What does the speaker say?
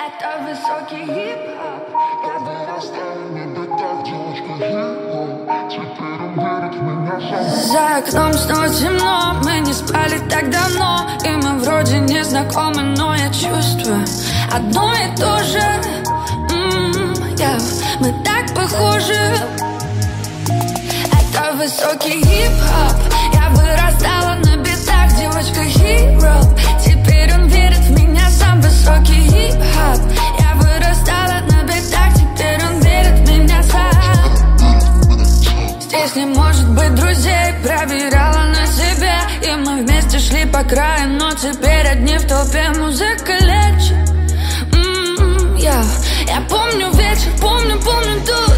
Это высокий хип-хоп. Я вырастала на битах, девочка хип-хоп. Теперь он верит в меня сам. За окном снова темно, мы не спали так давно. И мы вроде не знакомы, но я чувствую одно и то же. Мы так похожи. Это высокий хип-хоп. Я вырастала на битах, девочка hero. Теперь он верит в меня сам. Высокий хип-хоп. Я вырастала на битах, теперь он верит в меня сам. Здесь не может быть друзей, проверяла на себе. И мы вместе шли по краю, но теперь одни в толпе. Музыка лечит. Я помню вечер, помню ту